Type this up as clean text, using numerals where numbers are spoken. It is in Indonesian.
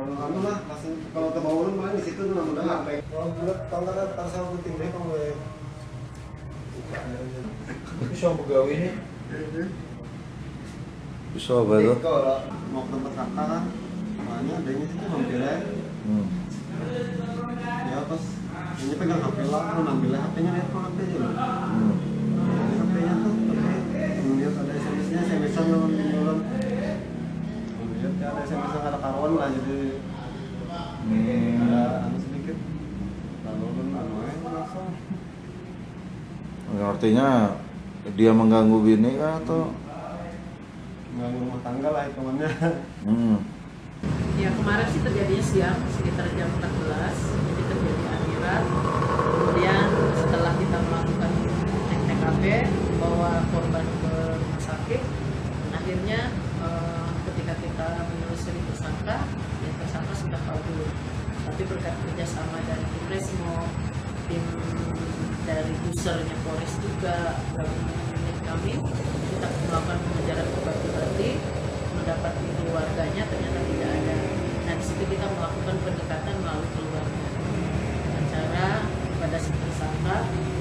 Kalau anu lah, langsung kalau kebangun malah di situ tuh udah sampai. Kalau bulat tanggal sama penting deh kamu ya. Bisa pegawai ini. Bisa apa tuh? Kalau mau ke tempat kakak kan, makanya adanya situ hampir ya. Ya pas ini pegang HP lah, mau ngambil HP-nya lihat HP aja loh. HP-nya tuh, lihat ada SMS-nya, SMS-an loh pinjaman. Lihat ya ada SMS yang ada karuan lah jadi ada anu sedikit. Lalu langsung. Artinya dia mengganggu bini kah atau? Mengganggu rumah tangga lah hitungannya. Ya kemarin sih terjadinya siang sekitar jam 14, jadi terjadi akhirat. Kemudian setelah kita melakukan cek TKP, bawa korban ke rumah sakit, akhirnya ketika kita menelusuri tersangka, ya tersangka sudah kabur. Tapi berkat kerjasama dari tim Resmo, tim dari usernya Polres juga gabungan unit kami, kita melakukan pengejaran ke Batu-Bati, mendapati keluarganya ternyata tidak ada. Nah di situ kita melakukan pendekatan melalui keluarga dengan cara pada si tersangka